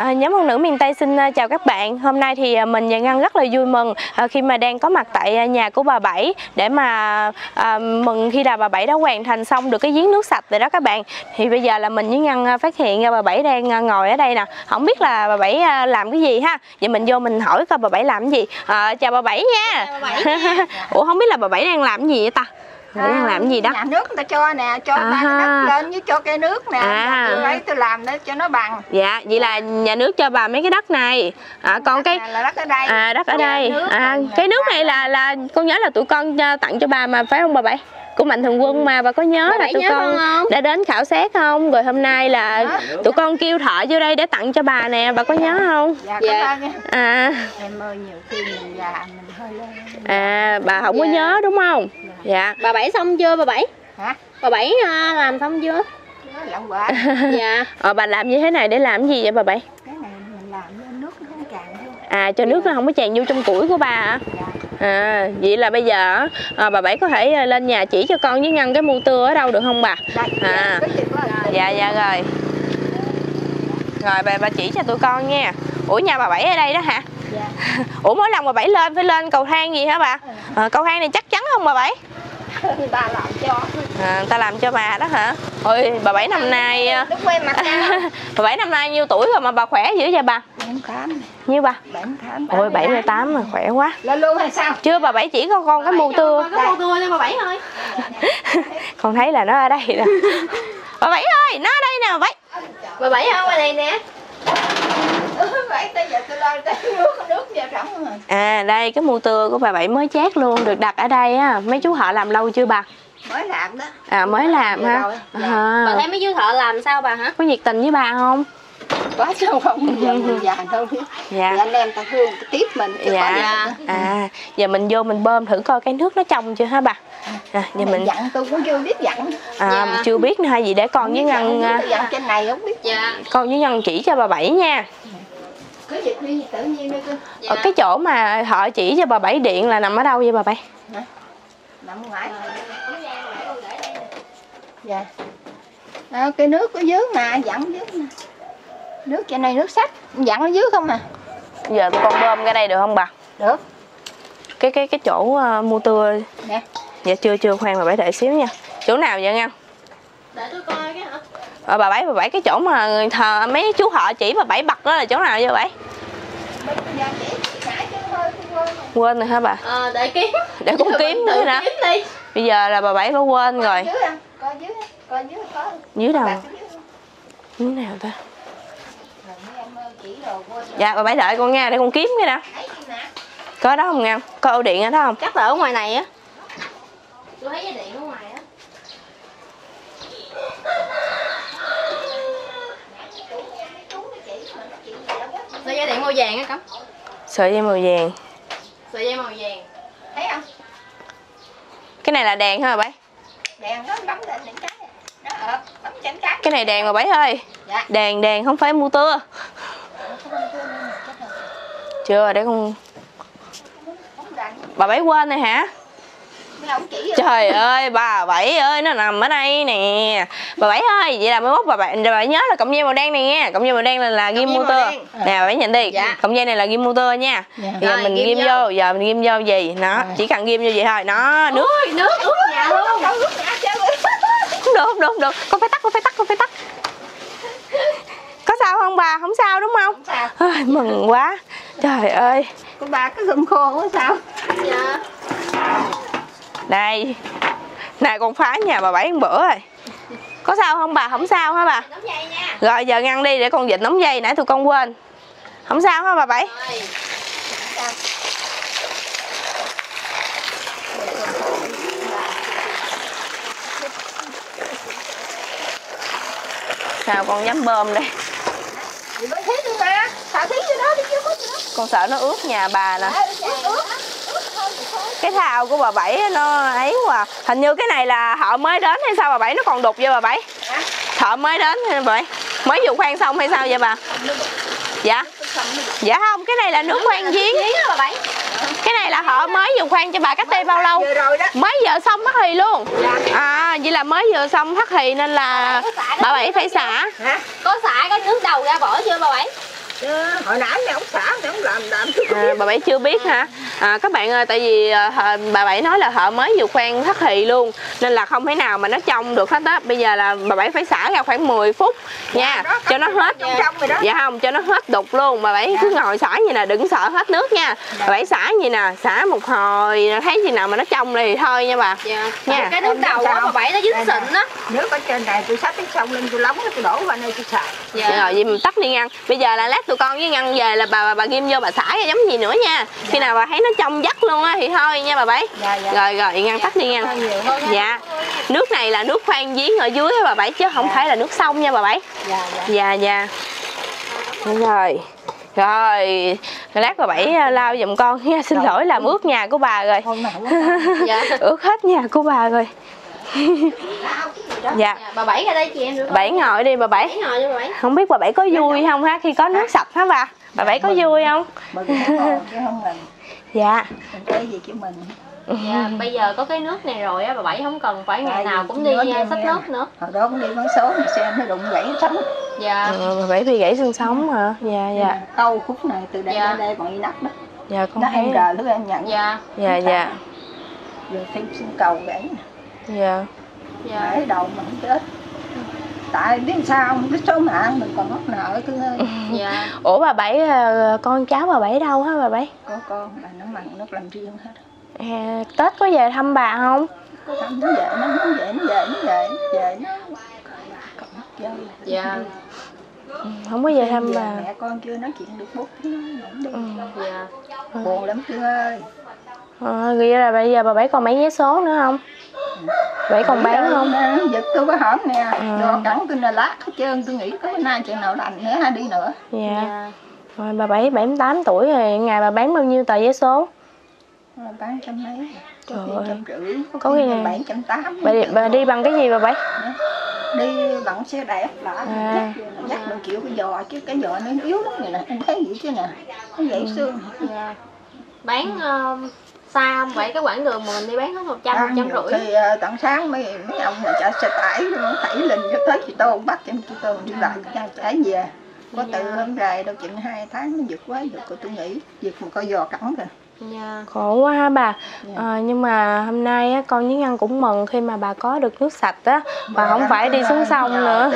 Nhóm phụ nữ miền Tây xin chào các bạn. Hôm nay thì mình và Ngân rất là vui mừng khi mà đang có mặt tại nhà của bà Bảy để mà mừng khi là bà Bảy đã hoàn thành xong được cái giếng nước sạch rồi đó các bạn. Thì bây giờ là mình với Ngân phát hiện ra bà Bảy đang ngồi ở đây nè. Không biết là bà Bảy làm cái gì ha. Vậy mình vô mình hỏi coi bà Bảy làm cái gì. Chào bà Bảy nha. Chào bà Bảy nha. Ủa không biết là bà Bảy đang làm cái gì vậy ta? Đang làm cái gì đó? Nhà nước người ta cho nè, cho ba cái đất lên với cho cây nước nè. Tôi lấy tôi làm để cho nó bằng. Dạ, vậy là nhà nước cho bà mấy cái đất này. Còn cái là đất ở đây. Đất ở đây. Cái nước này là con nhớ là tụi con tặng cho bà mà phải không bà Bảy? Của Mạnh Thường Quân mà bà có nhớ là tụi con đã đến khảo sát không? Rồi hôm nay là tụi con kêu thợ vô đây để tặng cho bà nè, bà có nhớ không? Dạ. Em ơi, nhiều khi mình già mình hơi lên. Bà không có nhớ đúng không? Dạ. Bà Bảy xong chưa bà Bảy? Hả? Bà Bảy làm xong chưa? Làm quả. Dạ. Bà làm như thế này để làm gì vậy bà Bảy? Cái này mình làm cho nước nó không tràn vô. Cho nước nó không có tràn vô trong củi của bà hả? Dạ. Vậy là bây giờ bà Bảy có thể lên nhà chỉ cho con với Ngân cái mu tưa ở đâu được không bà? Dạ rồi. Rồi bà chỉ cho tụi con nha. Ủa nhà bà Bảy ở đây đó hả? Dạ. Ủa mỗi lần bà Bảy lên phải lên cầu thang gì hả bà? Cầu thang này chắc chắn không bà Bảy? Bà làm cho. Ta làm cho bà đó hả? Ôi bà Bảy năm nay bà Bảy năm nay nhiêu tuổi rồi mà bà khỏe dữ vậy bà? 78. Nhiêu bà? 78. Ôi 78 mà khỏe quá. Lên luôn hay sao? Chưa bà Bảy chỉ con cái mu tưa. Có mu tưa cho bà Bảy thôi. Con thấy là nó ở đây nè. Bà Bảy ơi, nó ở đây nè bà Bảy. Bà Bảy không ở đây nè. Vậy tới giờ tôi lên tới nước vào trống rồi. Đây cái mu tưa của bà Bảy mới chát luôn, được đặt ở đây á. Mấy chú họ làm lâu chưa bà? Mới làm đó. Mới làm ha. Bà thấy mấy chú thợ làm sao bà hả? Có nhiệt tình với bà không? Quá sao không, giờ mình già đâu biết. Dạ. Anh em ta thương tiếp mình. Giờ mình vô mình bơm thử coi cái nước nó trong chưa hả bà? Giờ mình dặn tôi cũng chưa biết dặn. Chưa biết nữa hay gì để con với Ngân dặn trên này không biết. Con với Ngân chỉ cho bà Bảy nha. Cứ việc đi tự nhiên đi cơ. Ở cái chỗ mà họ chỉ cho bà Bảy điện là nằm ở đâu vậy bà Bảy? Nằm ngoài. Dạ. Cái nước ở dưới mà dặn dưới nè. Nước trên này nước sạch, dặn ở dưới không à. Giờ tụi con bơm ra đây được không bà? Được. Cái chỗ mu tưa nè. Dạ chưa khoan bà Bảy đợi xíu nha. Chỗ nào vậy Ngân? Để tôi coi cái hả? Bà Bảy cái chỗ mà mấy chú họ chỉ bà Bảy bật đó là chỗ nào vậy bà Bảy? Quên rồi hả bà? Để con kiếm nữa nè. Bây giờ là bà Bảy có quên rồi. Coi dưới có. Dưới đâu? Dưới nào ta? Dạ bà Bảy đợi con nha để con kiếm cái nè. Có đó không Ngân? Có ổ điện ở đó không? Chắc là ở ngoài này á. Tôi thấy dây điện ở ngoài á. Sợi dây điện màu vàng á Cẩm. Sợi dây màu vàng. Sợi dây màu vàng. Thấy không? Cái này là đèn hả bà Bảy? Đèn nó bấm lên những cái. Nó bấm trên cái. Cái này đèn bà Bảy ơi. Dạ. Đèn không phải mu tưa. Chưa để con. Bà Bảy quên rồi hả? Trời ơi bà Bảy ơi, nó nằm ở đây nè. Bà Bảy ơi, vậy là 11 bà Bảy nhớ là cọng dây màu đen này nha. Cọng dây màu đen là ghim mu tưa. Nè bà Bảy nhìn đi. Cọng dây này là ghim mu tưa nha. Giờ mình ghim vô, ghim vô gì? Nó, chỉ cần ghim vô vậy thôi. Nó nước. Nước ướt nhà luôn. Không được. Con phải tắt. Có sao không bà? Không sao đúng không? Không sao. Mừng quá. Trời ơi. Con bà cái gầm khô có sao? Dạ. Đây. Nè con phá nhà bà Bảy một bữa rồi. Có sao không bà? Không sao hả bà? Nóng dây nha. Rồi giờ ngăn đi để con vịt nóng dây, nãy tụi con quên. Không sao hả bà Bảy? Sao con dám bơm đây? Con sợ nó ướt nhà bà nè. Cái thao của bà Bảy nó ấy quá. Hình như cái này là họ mới đến hay sao bà Bảy, nó còn đục vậy bà Bảy? Thợ mới đến hay bà Bảy? Mới vừa khoan xong hay sao vậy bà? Dạ. Dạ không, cái này là nước khoan giếng. Cái này là họ mới vừa khoan cho bà cách đây bao lâu? Mới giờ xong Phát Hì luôn. Vậy là mới vừa xong Phát Hì nên là bà Bảy phải xả. Có xả cái nước đầu ra bỏ chưa bà Bảy? Hồi nãy mẹ ông xã mẹ ông làm bà Bảy chưa biết hả? Các bạn ơi, tại vì bà Bảy nói là thợ mới vừa khoan thoát thì luôn nên là không thể nào mà nó trong được hết á. Bây giờ là bà Bảy phải xả ra khoảng 10 phút nha, cho nó hết. Dạ không, cho nó hết đục luôn. Bà Bảy cứ ngồi xả như nè, đừng sợ hết nước nha. Bà Bảy xả như nè, xả một hồi thấy gì nào mà nó trong thì thôi nha bà. Nha. Cái nước đầu của bà Bảy nó dính xịn á. Nước ở trên này tôi xách cái sông lên tôi lóng nó tôi đổ vào đây tôi xài. Rồi vậy mình tắt đi Ngân. Bây giờ là lát tụi con với Ngân về là bà ghim vô bà xả ra giống gì nữa nha. Khi nào bà thấy nó trong vắt luôn á thì thôi nha bà Bảy. Rồi Ngân tắt đi Ngân. Dạ. Nước này là nước khoan giếng ở dưới á bà Bảy chứ không phải là nước sông nha bà Bảy. Dạ. Rồi. Rồi, lát bà Bảy lau giùm con nha. Xin lỗi làm ướt nhà của bà rồi. Ướt hết nhà của bà rồi. Dạ. Bà Bảy ra đây chị em được không? Bảy ngồi đi bà Bảy. Ngồi đi bà Bảy. Không biết bà Bảy có vui không ha khi có nước sạch hả bà? Bà Bảy có vui không? Dạ. Bây giờ có cái nước này rồi á, bà Bảy không cần phải ngày nào cũng đi xách nước nữa. Hồi đó cũng đi bán số mà xe nó đụng gãy sống. Bà Bảy bị gãy xương sống hả? Dạ. Câu khúc này từ đây đến đây còn đi nắp đó. Dạ con nó thấy. em rờ lúc em nhận. Dạ. Rồi thêm xương cầu gãy. Dạ. Gãy đầu mà không chết. Tại biết sao không biết số mạng mình còn mắc nợ cứ ơi. Ủa bà Bảy, con cháu bà Bảy đâu hả bà Bảy? Có con bà nó mặn nó làm riêng hết. Tết có về thăm bà không? Có thăm nó về nó Không có về thăm bà. Mẹ con chưa nói chuyện được bút nó buồn lắm Trương ơi. Vậy là bây giờ bà Bảy còn mấy vé số nữa không? Bảy còn bán không? Giật tôi có hổm nè, đồ cẳng tôi là lát hết trơn, tôi nghĩ có nay chừng nào lành nữa hay đi nữa. Rồi bà Bảy 78 tuổi rồi, ngày bà bán bao nhiêu tờ vé số? Bán trăm mấy, có khi 150, có khi 780. Bà đi bằng cái gì bà Bảy? Đi bằng xe đạp lại, dắt mình chịu cái giò chứ cái giò nó yếu lắm này nè, em thấy vậy chứ nè, nó gãy xương. Bán xa không vậy? Cái quãng đường mà mình đi bán hết 150. Thì tận sáng mấy ông mà chạy xe tải nó thảy lên cho tới chị Tô bắt em chị Tô đi lại chạy về. Có từ hôm rày đâu chừng 2 tháng nó giật quá giật, tôi nghĩ giật một coi giò cẳng rồi. Khổ quá ha bà. Nhưng mà hôm nay á, con với Ngân cũng mừng khi mà bà có được nước sạch á, bà không phải đi xuống sông nữa.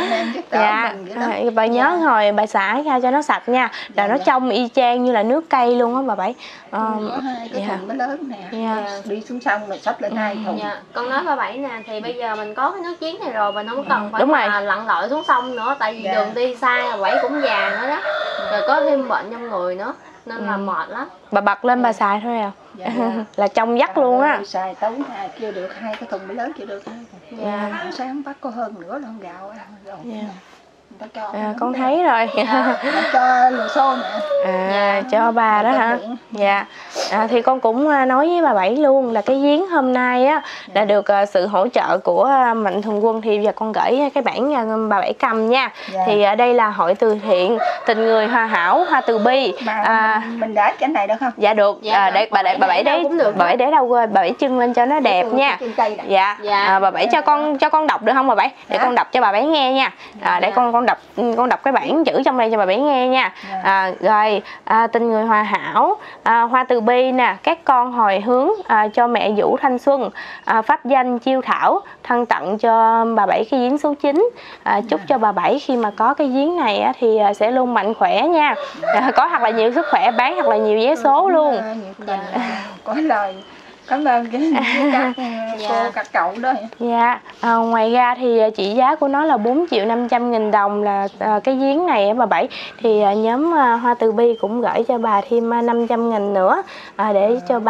Bà nhớ hồi bà xả ra cho nó sạch nha, là nó trong y chang như là nước cây luôn á bà Bảy. Có 2 cái thùng mới lớn nè, đi xuống sông rồi xách lên 2 thùng. Con nói bà Bảy nè, thì bây giờ mình có cái nước giếng này rồi, mình không cần phải mà lặn lội xuống sông nữa, tại vì đường đi xa, bà Bảy cũng già nữa đó, rồi có thêm bệnh trong người nữa nên là mệt lắm. Bà bật lên bà xài thôi à? Là trong vắt luôn á. Xài tối chưa được 2 cái thùng mới lớn chưa được 2 thùng. Sáng bắt có hơn nữa lon gạo ăn. Con thấy rồi. Cho lùa xô nè. Cho bà đó hả? Thì con cũng nói với bà Bảy luôn là cái giếng hôm nay á đã được sự hỗ trợ của Mạnh Thường Quân, thì giờ con gửi cái bản bà Bảy cầm nha. Thì ở đây là hội từ thiện Tình Người Hòa Hảo Hoa Từ Bi. Mình để cái này được không? Dạ được. Để bà Bảy để đâu bà Bảy trưng lên cho nó đẹp nha. Bà Bảy cho con đọc được không bà Bảy? Để con đọc cho bà Bảy nghe nha. Để con đọc cái bản chữ trong đây cho bà Bảy nghe nha. Tình Người Hòa Hảo Hoa Từ Bi nè, các con hồi hướng cho mẹ Vũ Thanh Xuân, pháp danh Chiêu Thảo, thân tặng cho bà Bảy cái giếng số 9. Chúc cho bà Bảy khi mà có cái giếng này thì sẽ luôn mạnh khỏe nha, có thật là nhiều sức khỏe, bán thật là nhiều vé số luôn. Có lời cảm ơn các cô các cậu đó. Ngoài ra thì trị giá của nó là 4.500.000 đồng là cái giếng này bà Bảy, thì nhóm Hoa Từ Bi cũng gửi cho bà thêm 500.000 nữa để cho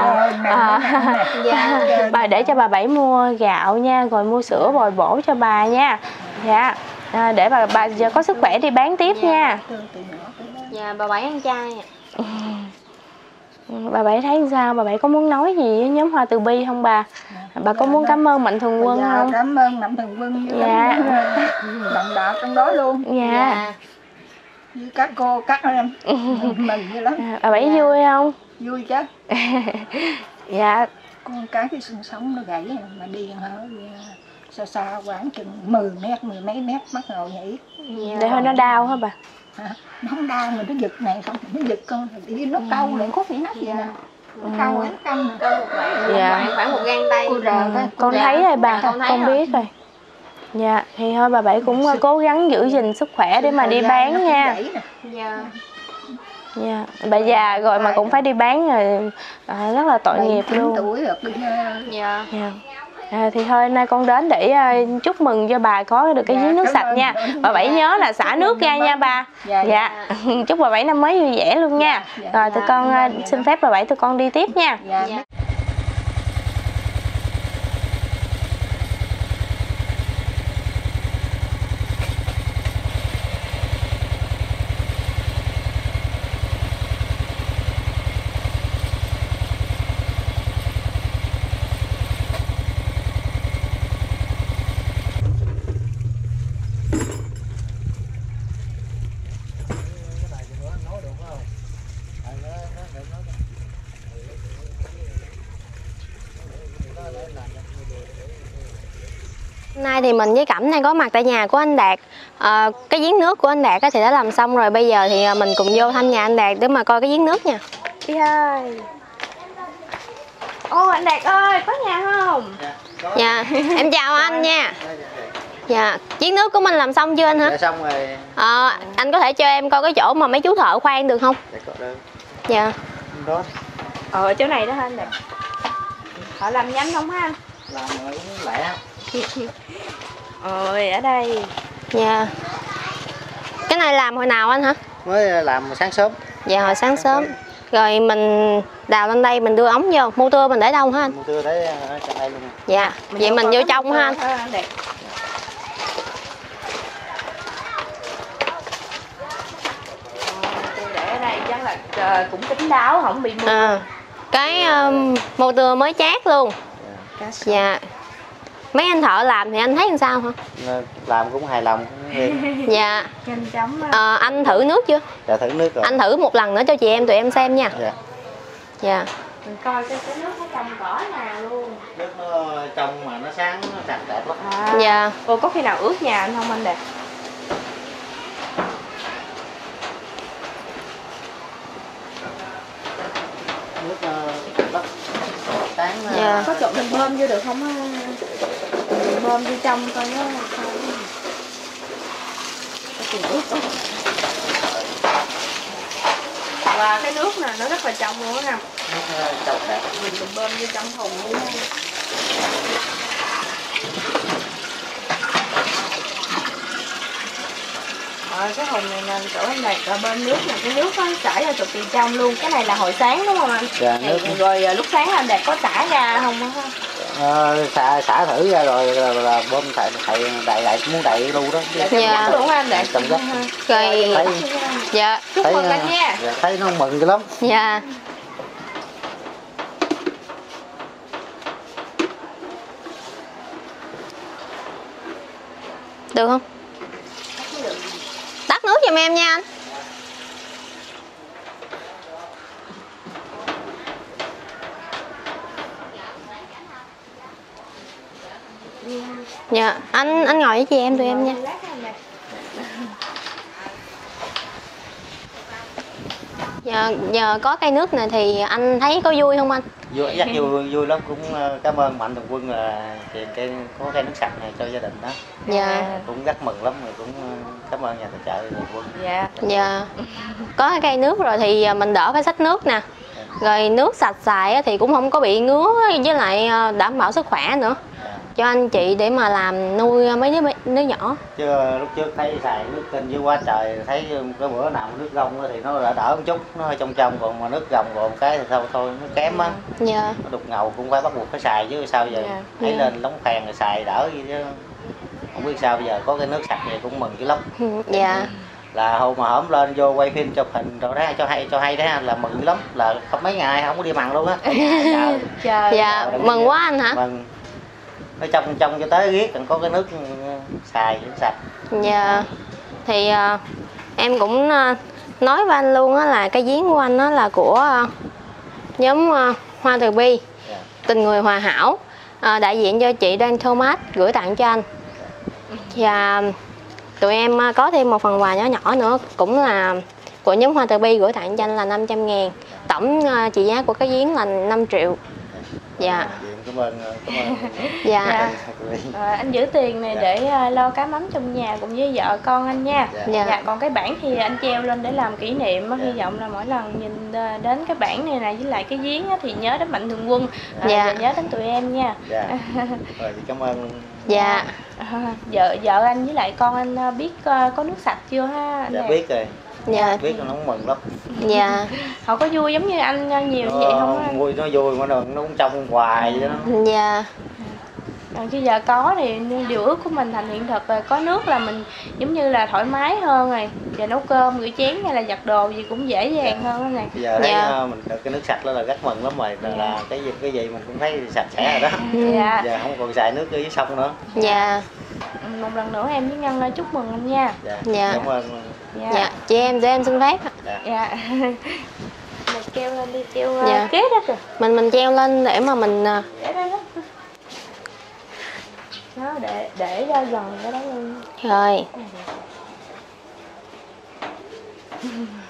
bà để cho bà Bảy mua gạo nha, rồi mua sữa bồi bổ cho bà nha. Để bà có sức khỏe đi bán tiếp nha. Bà Bảy ăn chay. Bà Bảy thấy sao? Bà Bảy có muốn nói gì với nhóm Hoa Từ Bi không bà? Bà có muốn cảm ơn Mạnh Thường Quân không? Cảm ơn Mạnh Thường Quân với đồng đạo trong đó luôn. Với các cô, các em mình như lắm. Bà Bảy vui không? Vui chứ. Con cái xương sống nó gãy mà đi xa xa khoảng chừng 10 mét, 10 mấy mét bắt đầu nhảy. Để thôi nó đau hả bà? nó không đau mà nó giật này không nó giật con đi nó câu lại khúc bị nát vậy nè, nó câu nó căng nè, câu một đoạn khoảng một gang tay. Con thấy rồi bà, con biết rồi. Dạ, thì thôi bà Bảy cũng cố gắng giữ gìn sức khỏe để mà đi bán nha. Dạ. Dạ, bà già rồi mà cũng phải đi bán rồi, rất là tội nghiệp luôn. Tuổi rồi. Dạ. Thì thôi hôm nay con đến để chúc mừng cho bà có được cái giếng nước sạch nha. Bà Bảy nhớ là xả nước ra nha bà. Dạ. Chúc bà Bảy năm mới vui vẻ luôn nha. Rồi tụi con xin phép bà Bảy tụi con đi tiếp nha. Hôm nay thì mình với Cẩm đang có mặt tại nhà của anh Đạt. Cái giếng nước của anh Đạt thì đã làm xong rồi, bây giờ thì mình cùng vô thăm nhà anh Đạt để mà coi cái giếng nước nha. Đi thôi. Ô anh Đạt ơi, có nhà không? Dạ, em chào anh nha. Dạ, giếng nước của mình làm xong chưa anh hả? Dạ xong rồi. Anh có thể cho em coi cái chỗ mà mấy chú thợ khoan được không? Dạ có được. Dạ. Đó. Ở chỗ này đó hả anh Đạt? Họ làm nhanh không ha? Làm rồi cũng lẹ. Ôi ở đây. Dạ. Cái này làm hồi nào anh hả? Mới làm sáng sớm. Dạ hồi sáng sớm. Rồi mình đào lên đây mình đưa ống vô. Motor mình để đâu hả anh? Motor để trong đây luôn. Dạ. Vậy mình vô trong ha anh. Để ở đây chắc là cũng kín đáo không bị mưa. Cái motor mới chát luôn. Dạ. Mấy anh thợ làm thì anh thấy làm sao hả? Làm cũng hài lòng. Dạ. Nhanh chóng. Anh thử nước chưa? Dạ thử nước rồi. Anh thử một lần nữa cho chị em tụi em xem nha. Dạ. Dạ. Mình coi cái nước nó trong cỏ nào luôn. Nước nó trong mà nó sáng nó sạch đẹp lắm. Dạ. Cô có khi nào ướt nhà anh không anh Đạt? Nước lắm. Sáng Dạ. Có trộn mình bơm vô được không á? Bơm vô trong coi nó có ướt không? Và cái nước này nó rất là trong luôn á. nước trong đẹp. Mình bơm vô trong thùng luôn. Cái thùng này nè, chỗ anh Đạt là bơm nước nè, cái nước nó chảy ra cực kỳ trong luôn. Cái này là hồi sáng đúng không anh? Dạ, nước. Rồi lúc sáng anh Đạt có xả ra không á? Xả thử ra rồi là bơm đầy muốn đầy lu đó. Dạ đúng anh Đạt. Trong gấp. Rồi. Thấy, Dạ. Chúc mừng anh nha. Dạ, thấy nó mừng lắm. Dạ. Được không? Tắt nước giùm em nha anh. Dạ, anh ngồi với chị em tụi em nha. Dạ, giờ có cây nước này thì anh thấy có vui không anh? Vui, rất vui lắm, cũng cảm ơn Mạnh Thường Quân là tiền có cây nước sạch này cho gia đình đó. Dạ. Cũng rất mừng lắm, rồi cũng cảm ơn nhà tài trợ Thường Quân. Dạ. Dạ. Có cái cây nước rồi thì mình đỡ phải xách nước nè. Rồi nước sạch xài thì cũng không có bị ngứa, với lại đảm bảo sức khỏe nữa. Cho anh chị để mà làm nuôi mấy đứa nhỏ. Chứ lúc trước thấy xài nước kênh với quá trời, thấy cái bữa nào nước gông thì nó đỡ một chút, nó hơi trong, còn mà nước gông còn cái thì thôi nó kém á. Dạ. Nó đục ngầu cũng phải bắt buộc phải xài chứ sao giờ. Thấy lên lóng phèn rồi xài đỡ gì chứ. Không biết sao bây giờ có cái nước sạch này cũng mừng dữ lắm. Dạ. Là hôm mà hổm lên vô quay phim chụp hình rồi đó cho hay đấy là mừng dữ lắm, là không mấy ngày không có đi mặn luôn á. Dạ, mừng quá anh hả? Mừng. Nó trong cho tới riết còn có cái nước xài sạch. Dạ. Thì em cũng nói với anh luôn á là cái giếng của anh đó là của nhóm Hoa Từ Bi, Tình Người Hòa Hảo, đại diện cho chị Đoan Thomas gửi tặng cho anh. Và tụi em có thêm một phần quà nhỏ nhỏ nữa, cũng là của nhóm Hoa Từ Bi gửi tặng cho anh là 500.000. Tổng trị giá của cái giếng là 5 triệu. Dạ. Cảm ơn. Dạ. Anh giữ tiền này để lo cá mắm trong nhà cùng với vợ con anh nha. Dạ. Còn cái bảng thì anh treo lên để làm kỷ niệm. Hy vọng là mỗi lần nhìn đến cái bảng này với lại cái giếng thì nhớ đến Mạnh Thường Quân, và nhớ đến tụi em nha. Dạ. Rồi, cảm ơn. Dạ. Vợ anh với lại con anh biết có nước sạch chưa ha anh? Dạ biết rồi. Dạ. Biết nó mừng lắm. Dạ. Họ có vui giống như anh nhiều như vậy không anh? Vui, nó vui mà nó cũng trong hoài vậy đó. Dạ. Còn chứ giờ có thì điều ước của mình thành hiện thực rồi, có nước là mình giống như là thoải mái hơn rồi, giờ nấu cơm rửa chén hay là giặt đồ gì cũng dễ dàng hơn đó này. Bây giờ thấy mình được cái nước sạch đó là rất mừng lắm rồi, là cái gì mình cũng thấy sạch sẽ rồi đó. Dạ. Giờ không còn xài nước ở dưới sông nữa. Dạ. Một lần nữa em với Ngân chúc mừng anh nha. Dạ. Cảm ơn. Dạ. Chị em tụi em xin phép. Dạ. Mình treo lên đi, treo Dạ. kế đó kìa. Mình treo lên để mà mình Để đây đó. Đó, để ra gần cái đó luôn. rồi.